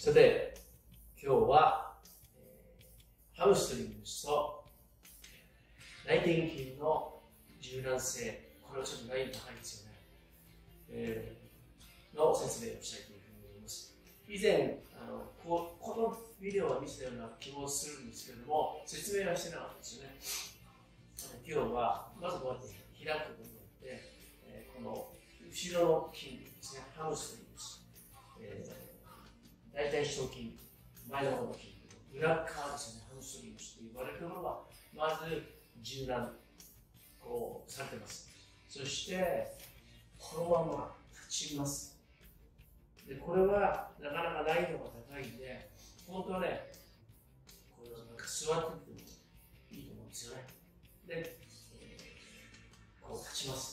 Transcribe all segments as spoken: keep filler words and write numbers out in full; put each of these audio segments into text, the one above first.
さて、今日は、えー、ハムストリングスと内転筋の柔軟性、これはちょっと難易度高いですよね、えー、の説明をしたいというふうに思います。以前あのこ、このビデオは見せたような気もするんですけれども、説明はしてなかったですよね。今日はまずこうやって開くことによって、えー、この後ろの筋肉ですね、ハムストリングス、えー大腿四頭筋、前の方の筋肉、裏側ですね、ハムストリングスと言われるものは、まず柔軟こうされてます。そして、このまま立ちます。で、これはなかなか難易度が高いんで、本当はね、これはなんか座っててもいいと思うんですよね。で、えー、こう立ちます。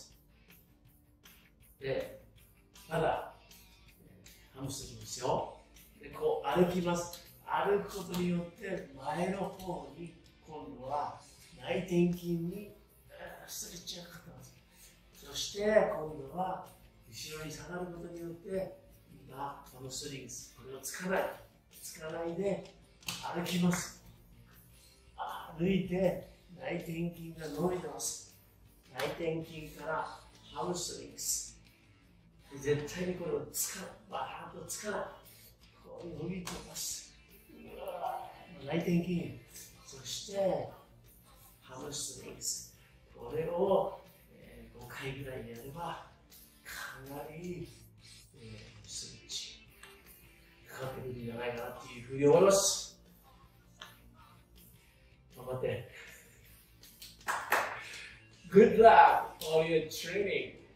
で、まだ、えー、ハムストリングスですよ。でこう歩きます。歩くことによって前の方に今度は内転筋にストレッチがかかってます。そして今度は後ろに下がることによって今ハムストリングス、これをつかないつかないで歩きます。歩いて内転筋が伸びてます。内転筋からハムストリングス、絶対にこれをつかない、バーッとつかない、伸びてます。内転筋、そしてハムストリングス、これを、えー、ごかいぐらいやればかなり、えー、ストレッチかかってくるんじゃないかなっていうふうに思います。頑張って。Good luck on your training!